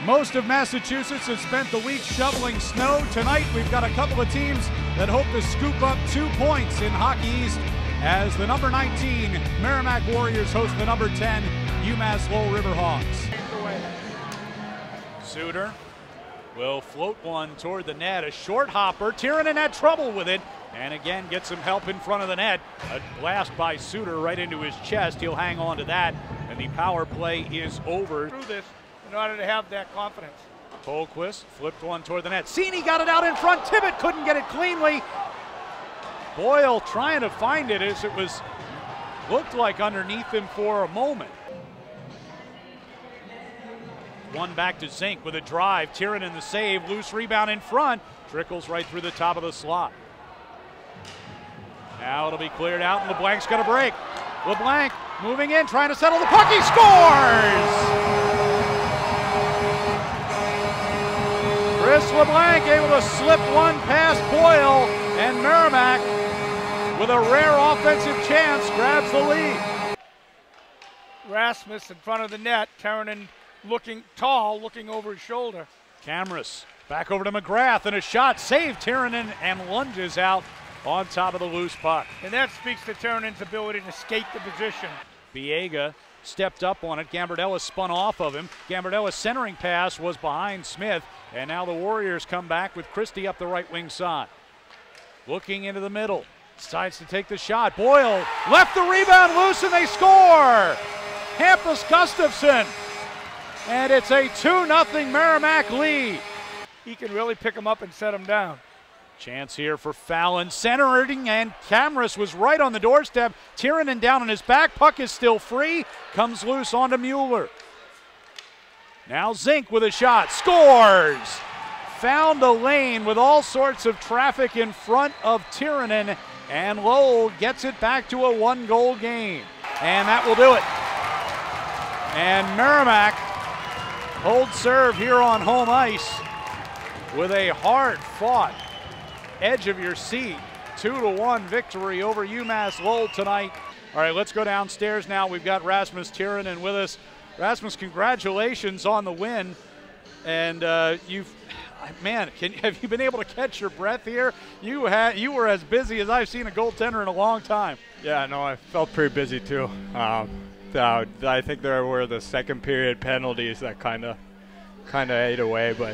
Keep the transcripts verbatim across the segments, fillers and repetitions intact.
Most of Massachusetts has spent the week shoveling snow. Tonight we've got a couple of teams that hope to scoop up two points in Hockey East as the number nineteen Merrimack Warriors host the number ten UMass Lowell River Hawks. Suter will float one toward the net, a short hopper. Tiernan had trouble with it and again gets some help in front of the net. A blast by Suter right into his chest. He'll hang on to that and the power play is over. Through this in order to have that confidence. Polquist flipped one toward the net. Cini got it out in front. Tibbet couldn't get it cleanly. Boyle trying to find it as it was looked like underneath him for a moment. One back to Zink with a drive. Tiernan the save. Loose rebound in front. Trickles right through the top of the slot. Now it'll be cleared out and LeBlanc's got a break. LeBlanc moving in, trying to settle the puck. He scores! Chris LeBlanc able to slip one past Boyle, and Merrimack, with a rare offensive chance, grabs the lead. Rasmus in front of the net. Tiernan looking tall, looking over his shoulder. Camrus back over to McGrath, and a shot saved Tiernan and lunges out on top of the loose puck. And that speaks to Tiernan's ability to skate the position. Biega stepped up on it. Gambardella spun off of him. Gambardella's centering pass was behind Smith, and now the Warriors come back with Christie up the right wing side. Looking into the middle, decides to take the shot. Boyle left the rebound loose and they score! Hampus Gustafson, and it's a two nothing Merrimack lead. He can really pick him up and set him down. Chance here for Fallon, centering, and Camrus was right on the doorstep. Tiernan down on his back, puck is still free, comes loose onto Mueller. Now Zink with a shot, scores! Found a lane with all sorts of traffic in front of Tiernan, and Lowell gets it back to a one-goal game. And that will do it. And Merrimack holds serve here on home ice with a hard-fought, edge of your seat, two to one victory over UMass Lowell tonight. All right, let's go downstairs now. We've got Rasmus Tiernan with us. Rasmus, congratulations on the win. And uh, you've, man, can, have you been able to catch your breath here? You had, you were as busy as I've seen a goaltender in a long time. Yeah, no, I felt pretty busy too. Um, uh, I think there were the second period penalties that kind of, kind of ate away, but.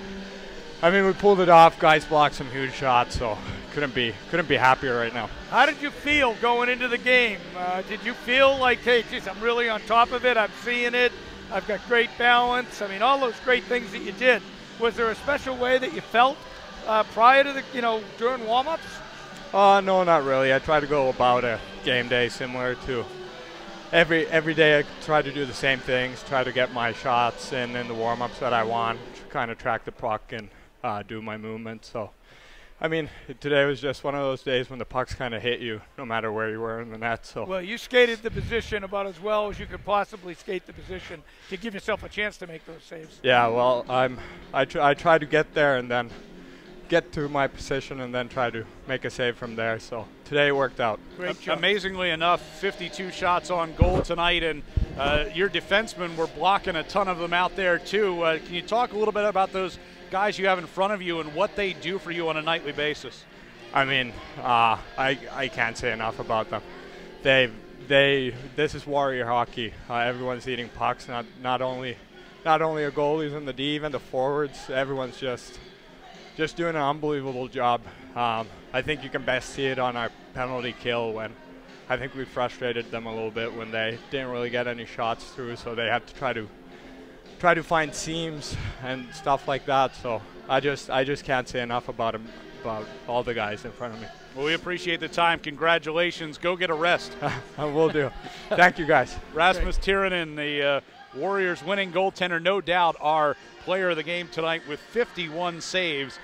I mean, we pulled it off. Guys blocked some huge shots, so couldn't be couldn't be happier right now. How did you feel going into the game? Uh, did you feel like, hey, geez, I'm really on top of it. I'm seeing it. I've got great balance. I mean, all those great things that you did. Was there a special way that you felt uh, prior to the, you know, during warm-ups? Uh, no, not really. I try to go about a game day similar to every every day. I try to do the same things. Try to get my shots in in the warm-ups that I want. Kind of track the puck and. Uh, do my movement. So, I mean, today was just one of those days when the pucks kind of hit you, no matter where you were in the net. So, well, you skated the position about as well as you could possibly skate the position to give yourself a chance to make those saves. Yeah, well, I'm. I tr I try to get there and then get to my position and then try to make a save from there. So today it worked out. Great job. Amazingly enough, fifty-two shots on goal tonight, and uh, your defensemen were blocking a ton of them out there too. Uh, can you talk a little bit about those guys you have in front of you and what they do for you on a nightly basis? I mean, uh, I I can't say enough about them. They they this is Warrior hockey. Uh, everyone's eating pucks. Not not only not only the goalies and the D, even the forwards. Everyone's just just doing an unbelievable job. Um, I think you can best see it on our penalty kill when I think we frustrated them a little bit when they didn't really get any shots through, so they had to try to. try to find seams and stuff like that. So I just I just can't say enough about him, about all the guys in front of me. Well, we appreciate the time. Congratulations. Go get a rest. I will do. Thank you, guys. Rasmus Tiernan, the uh, Warriors winning goaltender, no doubt our player of the game tonight with fifty-one saves.